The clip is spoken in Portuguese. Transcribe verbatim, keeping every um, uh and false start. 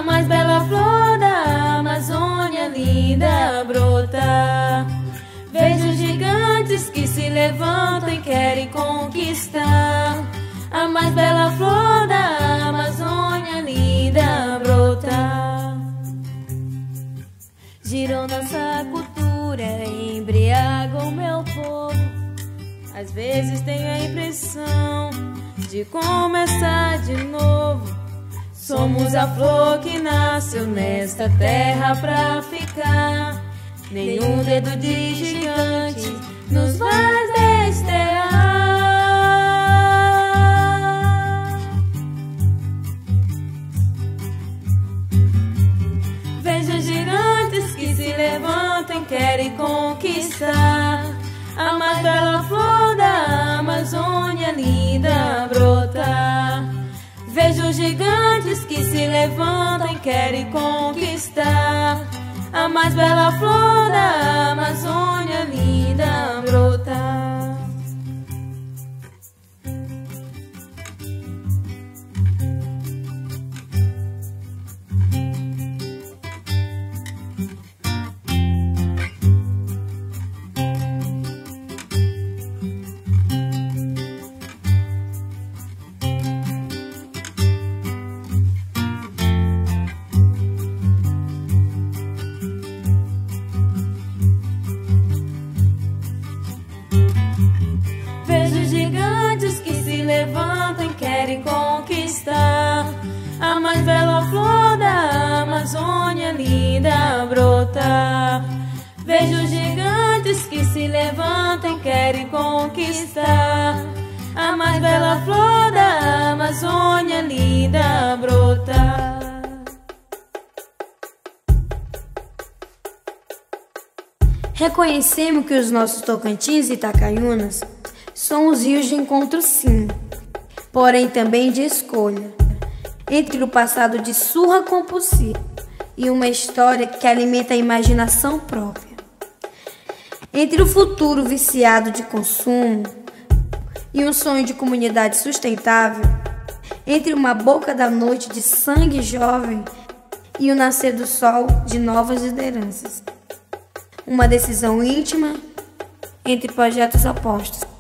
a mais bela flor da Amazônia linda brota. Vejo gigantes que se levantam e querem conquistar a mais bela flor da Amazônia linda brota. Girou nossa cultura, embriaga o meu povo. Às vezes tenho a impressão de começar de novo. Somos a flor que nasceu nesta terra pra ficar. Nenhum dedo de gigante nos faz desterrar. Vejo gigantes que se levantam e querem conquistar a mais bela flor da Amazônia linda brota. Vejo gigantes que se levantam e querem conquistar a mais bela flor da Amazônia linda brota. Levantam e querem conquistar a mais bela flor da Amazônia linda brota. Vejo gigantes que se levantam e querem conquistar a mais bela flor da Amazônia linda brota. Reconhecemos que os nossos Tocantins e Itacaiunas são os rios de encontro, sim, porém também de escolha, entre o passado de surra compulsiva e uma história que alimenta a imaginação própria, entre o futuro viciado de consumo e um sonho de comunidade sustentável, entre uma boca da noite de sangue jovem e o nascer do sol de novas lideranças, uma decisão íntima entre projetos opostos.